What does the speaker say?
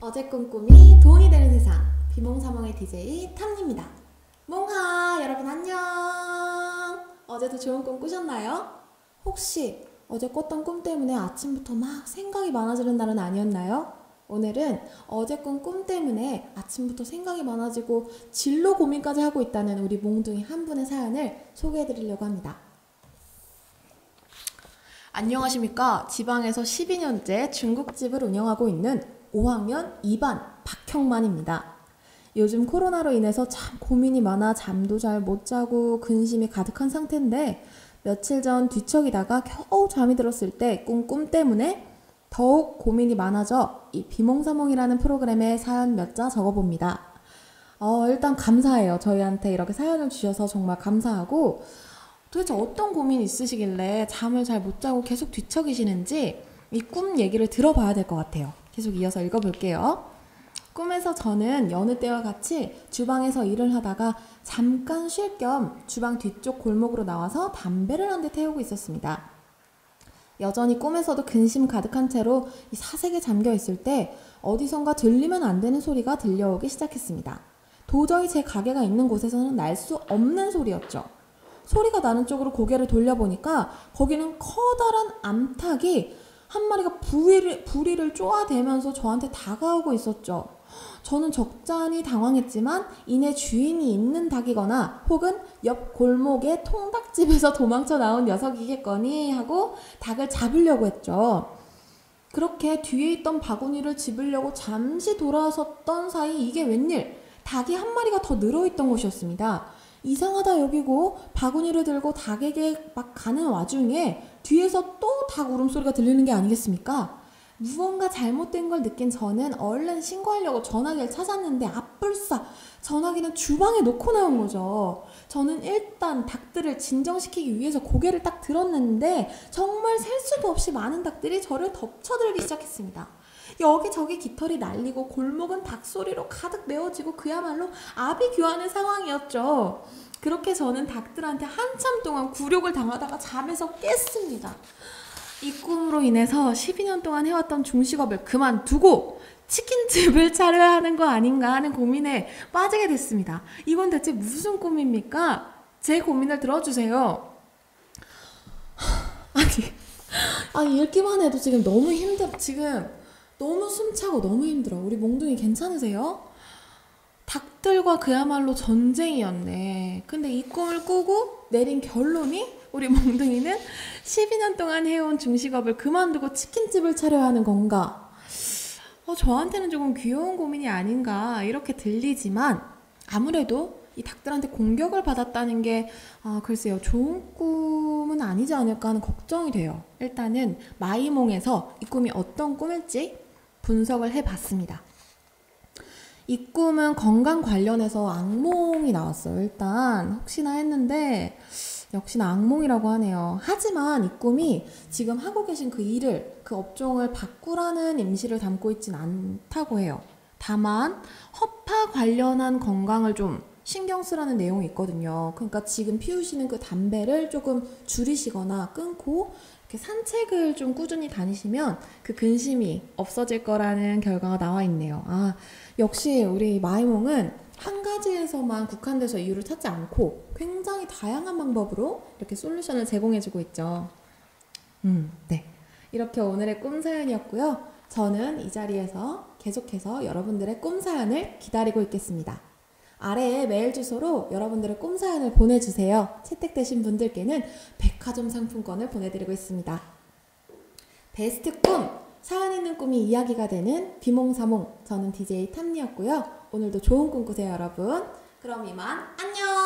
어제 꾼 꿈이 돈이 되는 세상 비몽사몽의 DJ 탐입니다. 몽하 여러분 안녕. 어제도 좋은 꿈 꾸셨나요? 혹시 어제 꿨던 꿈 때문에 아침부터 막 생각이 많아지는 날은 아니었나요? 오늘은 어제 꾼 꿈 때문에 아침부터 생각이 많아지고 진로 고민까지 하고 있다는 우리 몽둥이 한 분의 사연을 소개해드리려고 합니다. 안녕하십니까. 지방에서 12년째 중국집을 운영하고 있는 5학년 2반 박형만입니다. 요즘 코로나로 인해서 참 고민이 많아 잠도 잘 못 자고 근심이 가득한 상태인데 며칠 전 뒤척이다가 겨우 잠이 들었을 때 꾼 꿈 때문에 더욱 고민이 많아져 이 비몽사몽이라는 프로그램에 사연 몇 자 적어봅니다. 일단 감사해요. 저희한테 이렇게 사연을 주셔서 정말 감사하고 도대체 어떤 고민이 있으시길래 잠을 잘 못 자고 계속 뒤척이시는지 이 꿈 얘기를 들어봐야 될 것 같아요. 계속 이어서 읽어볼게요. 꿈에서 저는 여느 때와 같이 주방에서 일을 하다가 잠깐 쉴 겸 주방 뒤쪽 골목으로 나와서 담배를 한 대 태우고 있었습니다. 여전히 꿈에서도 근심 가득한 채로 이 사색에 잠겨 있을 때 어디선가 들리면 안 되는 소리가 들려오기 시작했습니다. 도저히 제 가게가 있는 곳에서는 날 수 없는 소리였죠. 소리가 나는 쪽으로 고개를 돌려보니까 거기는 커다란 암탉이 한 마리가 부리를 쪼아대면서 저한테 다가오고 있었죠. 저는 적잖이 당황했지만 이내 주인이 있는 닭이거나 혹은 옆 골목의 통닭집에서 도망쳐 나온 녀석이겠거니 하고 닭을 잡으려고 했죠. 그렇게 뒤에 있던 바구니를 집으려고 잠시 돌아섰던 사이 이게 웬일? 닭이 한 마리가 더 늘어있던 것이었습니다. 이상하다 여기고 바구니를 들고 닭에게 막 가는 와중에 뒤에서 또 닭 울음소리가 들리는 게 아니겠습니까? 무언가 잘못된 걸 느낀 저는 얼른 신고하려고 전화기를 찾았는데 앞불싸 전화기는 주방에 놓고 나온 거죠. 저는 일단 닭들을 진정시키기 위해서 고개를 딱 들었는데 정말 셀 수도 없이 많은 닭들이 저를 덮쳐들기 시작했습니다. 여기저기 깃털이 날리고 골목은 닭소리로 가득 메워지고 그야말로 아비규환의 상황이었죠. 그렇게 저는 닭들한테 한참 동안 굴욕을 당하다가 잠에서 깼습니다. 이 꿈으로 인해서 12년 동안 해왔던 중식업을 그만두고 치킨집을 차려야 하는 거 아닌가 하는 고민에 빠지게 됐습니다. 이건 대체 무슨 꿈입니까? 제 고민을 들어주세요. 아니 읽기만 해도 지금 너무 힘들어. 지금 너무 숨차고 너무 힘들어. 우리 몽둥이 괜찮으세요? 닭들과 그야말로 전쟁이었네. 근데 이 꿈을 꾸고 내린 결론이 우리 몽둥이는 12년 동안 해온 중식업을 그만두고 치킨집을 차려야 하는 건가? 저한테는 조금 귀여운 고민이 아닌가 이렇게 들리지만 아무래도 이 닭들한테 공격을 받았다는 게 글쎄요 좋은 꿈은 아니지 않을까 하는 걱정이 돼요. 일단은 마이몽에서 이 꿈이 어떤 꿈일지 분석을 해봤습니다. 이 꿈은 건강 관련해서 악몽이 나왔어요. 일단 혹시나 했는데 역시나 악몽이라고 하네요. 하지만 이 꿈이 지금 하고 계신 그 일을, 그 업종을 바꾸라는 임시를 담고 있진 않다고 해요. 다만 허파 관련한 건강을 좀 신경 쓰라는 내용이 있거든요. 그러니까 지금 피우시는 그 담배를 조금 줄이시거나 끊고 이렇게 산책을 좀 꾸준히 다니시면 그 근심이 없어질 거라는 결과가 나와 있네요. 역시 우리 마이몽은 한 가지에서만 국한돼서 이유를 찾지 않고 굉장히 다양한 방법으로 이렇게 솔루션을 제공해주고 있죠. 네. 이렇게 오늘의 꿈 사연이었고요. 저는 이 자리에서 계속해서 여러분들의 꿈 사연을 기다리고 있겠습니다. 아래에 메일 주소로 여러분들의 꿈 사연을 보내주세요. 채택되신 분들께는 백화점 상품권을 보내드리고 있습니다. 베스트 꿈! 사연 있는 꿈이 이야기가 되는 비몽사몽. 저는 DJ 탐니였고요. 오늘도 좋은 꿈 꾸세요, 여러분. 그럼 이만 안녕!